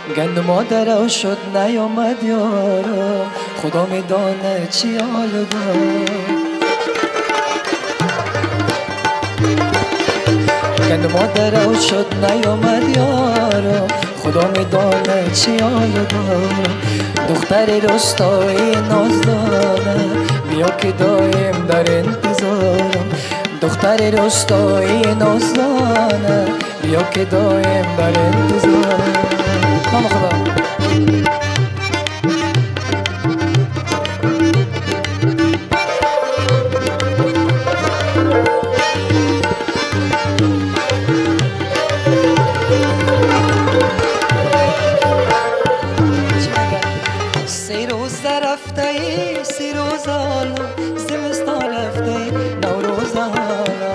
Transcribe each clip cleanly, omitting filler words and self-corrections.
گند مادر شد نیامد یارا، خدا میدانه چی حال دار. گند مادر شد نیامد یارا، خدا میدانه چی حال دار. دختر رستایی نازدانه بیا که دایم در انتظارم. دختر رستایی نازدانه بیا که دایم در انتظارم. نام خدا. سی روز رفته ای، سی روز حالا زمستان رفته ای، نوروز حالا.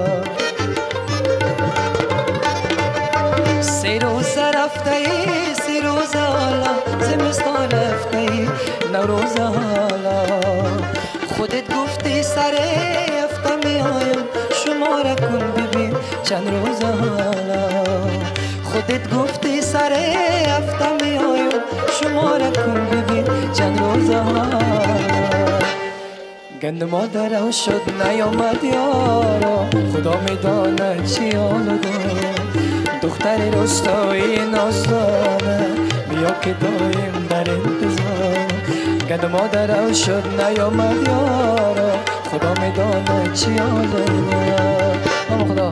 سی روز رفته ای، سی روز حالا زمستان رفته ای، نوروز حالا. خودت گفتی سر هفته میایم، شماره کن ببین چند روز حالا. خودت گفتی سر هفته میایم، شماره کن ببین چند روز حالا. گند مادر شد نیامد یارا، خدا میدانه چی حال دار. دختر رستایی نازدانه بیا که دایم در انتظار. گند مادر شد نیامد یارا، خدا میدانه چی حال دار. نام خدا.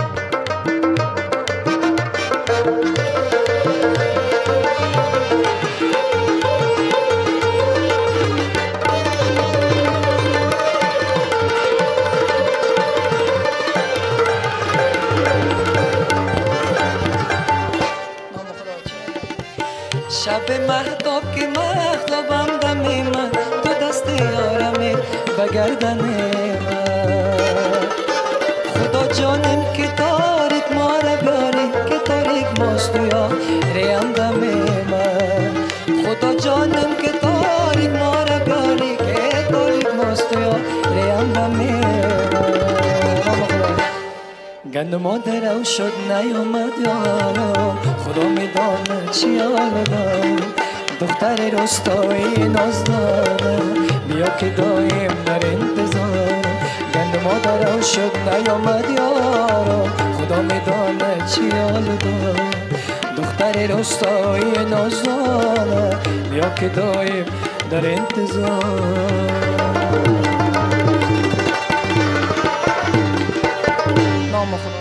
شب مهتاب که مهتابم دم من، تو دست یارمی بگردن من. خدا جانم که تاریک ما را بیاری، که تاریک ماست تو یا ریم دم من. خدا جانم که تاریک ما را بیاری، که تاریک ماست تو یا ریم دم من. گند مادر شد نیامد یارا، خدا میدانه چی حال دار. دختر رستایی نازدانه بیا که دایم در انتظار. گند مادر شد نیامد یارا، خدا میدانه چی حال دار. دختر رستایی نازدانه بیا که دایم در انتظار. نام خدا.